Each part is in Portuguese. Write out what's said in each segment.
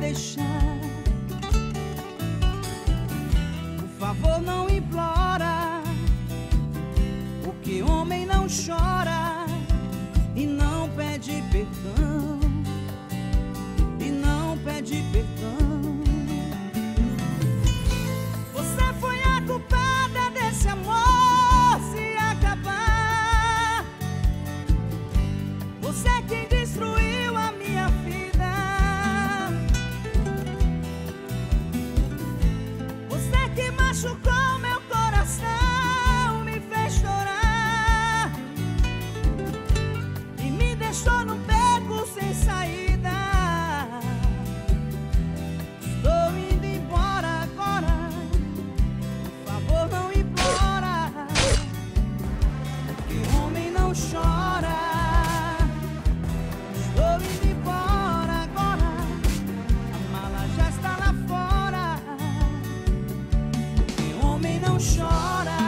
deixar. Por favor, não implora, porque homem não chora e não pede perdão, e não pede perdão. Você foi a culpada desse amor se acabar. Você é quem destruiu a minha vida. Você é que machucou meu coração, me fez chorar e me deixou no beco sem saída. Estou indo embora agora, por favor não implora, porque homem não chora. Estou indo embora agora, a mala já está lá fora, porque homem não chora.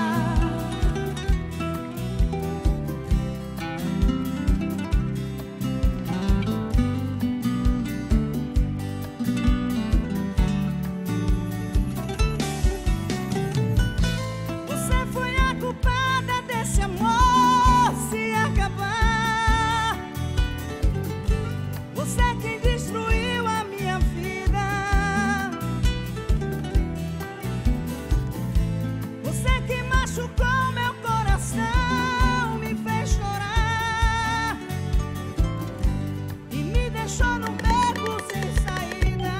Você foi a culpada desse amor se acabar. Você é quem destruiu a minha vida. Você é que machucou meu coração, me fez chorar e me deixou no beco sem saída.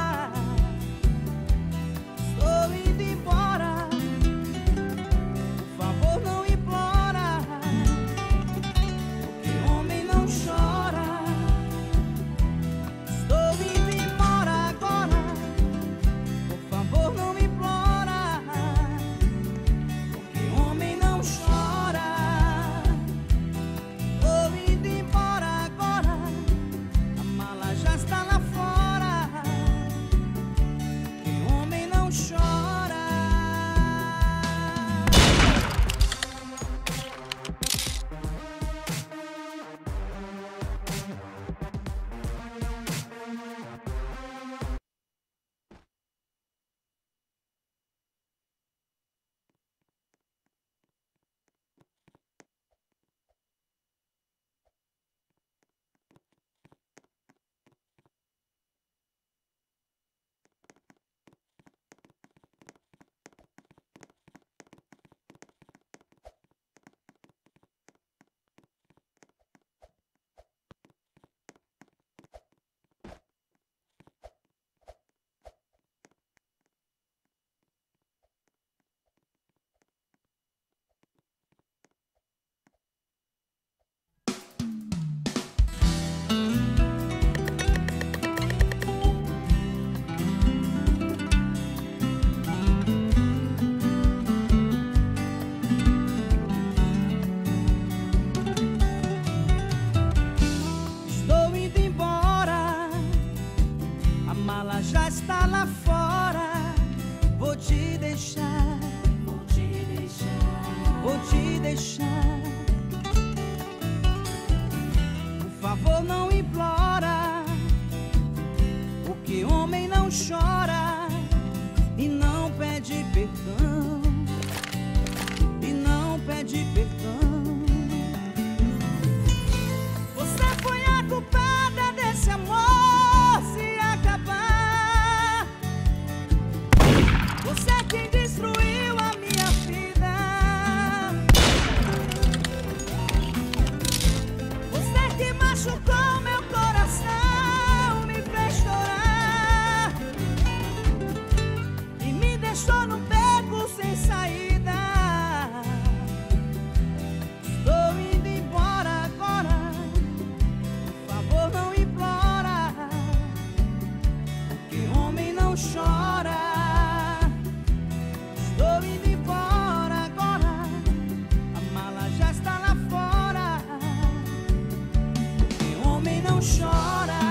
Estou indo embora, por favor não implora, porque homem não chora. Estou indo embora agora, por favor não implora, porque homem não chora. Estou indo embora agora, a mala já está lá fora, porque homem não chora. Estou indo embora, a mala já está lá fora. Vou te deixar, vou te deixar, vou te deixar. Por favor não implora, porque homem não chora e não pede perdão, e não pede perdão. Você foi a culpada desse amor se acabar. Você é quem destruiu a minha vida. Você é que machucou meu coração, me fez chorar e me deixou no beco sem saída. Estou indo embora agora, por favor não implora, porque homem não chora. Estou indo embora agora, a mala já está lá fora, porque homem não chora.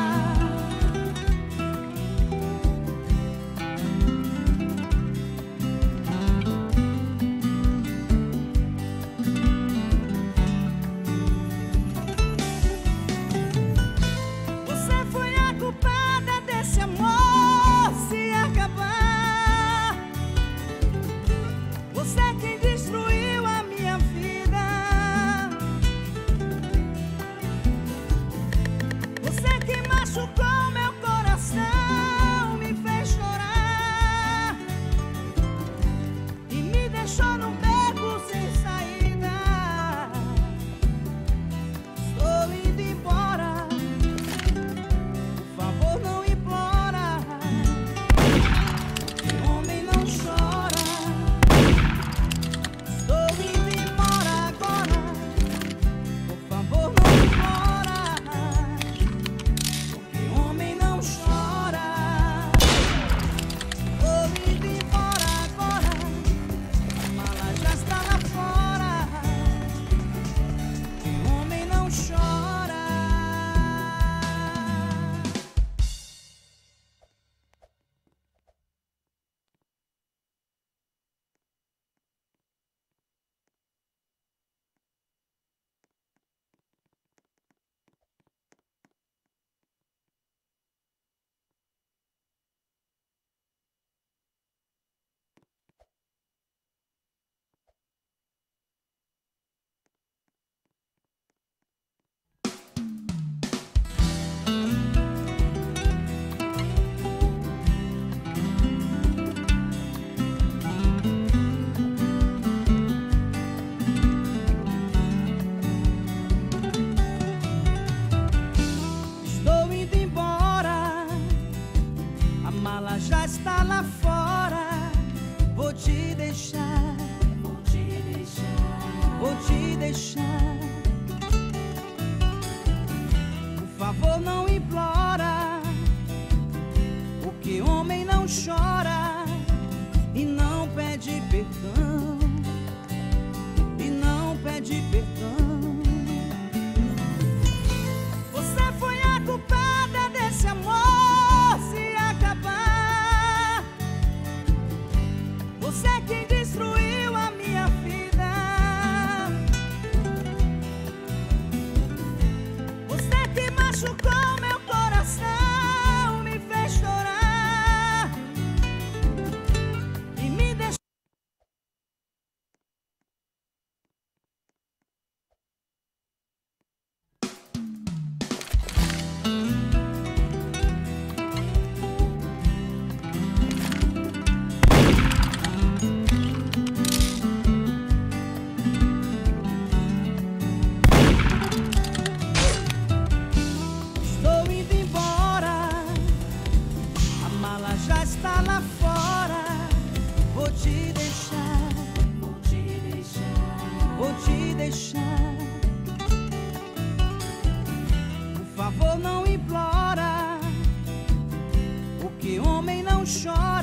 Você foi a culpada desse amor mala já está lá fora. Vou te deixar, vou te deixar, vou te deixar. Por favor, não implora, porque homem não chora e não pede perdão, e não pede perdão. Você foi a culpada desse amor se acabar. Você é quem destruiu a minha vida. Você é quem machucou meu coração, me fez chorar e me deixou. Estou indo embora, a mala já está lá fora. Vou te deixar, vou te deixar, vou te deixar. Por favor, não implora, porque homem não chora